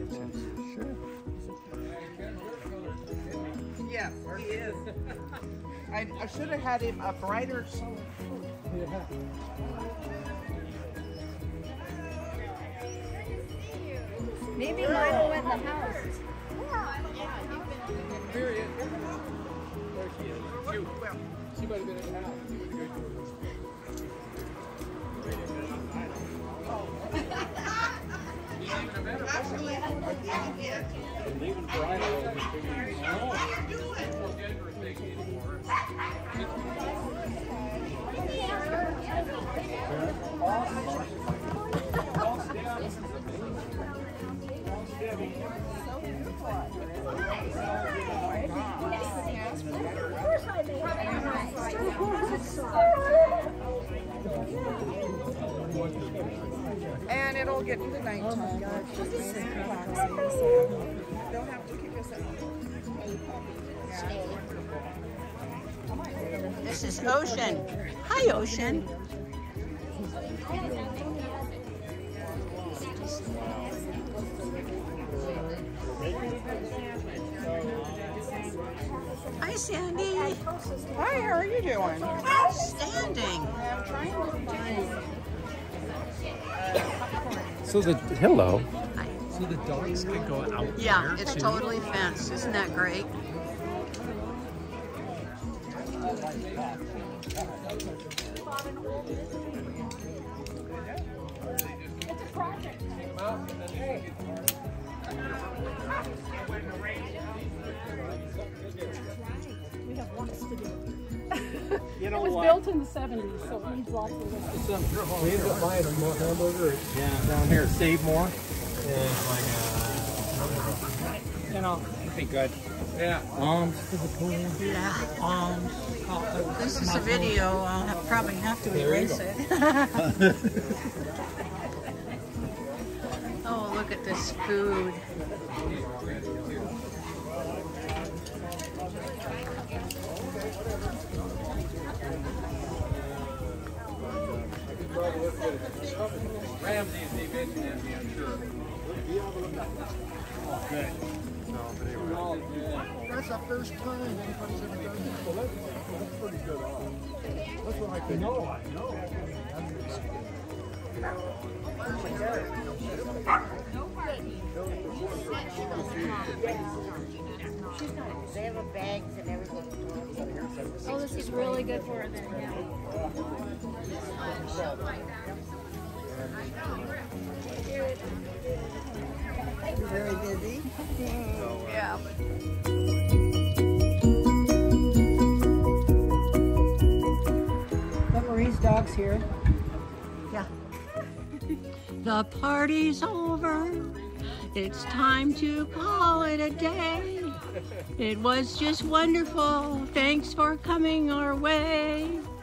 Sure. Yes, he is. I should have had him a brighter color. Yeah. Maybe Milo in the house. There he is. There she is. Cute. She might have been in the house. She was good. Leaving Friday. And it'll get into nighttime. They'll have to kick us out. This is Ocean. Hi, Ocean. Hi, Sandy. Hi, how are you doing? Standing. I'm trying to find. So hello. Hi. So the dogs can go out Yeah, there it's too? totally fenced. Isn't that great? It's a project. We have lots to do. You know It was what? built in the 70s, so it needs lots of work. We ended up buying more hamburger down here at Save More. And like, you know, it'd be good. Yeah. For the pool. Yeah. This is a video. I'll probably have to erase it. Oh, look at this food. Ramsey's the eventually, I'm sure. Good. That's the first time anybody's ever done that. Well, that's pretty good. That's what I think. No, I know. They have bags and everything. Oh, this is really good for her then, yeah. You're very busy. Yeah. But Marie's dog's here. Yeah. The party's over. It's time to call it a day. It was just wonderful. Thanks for coming our way.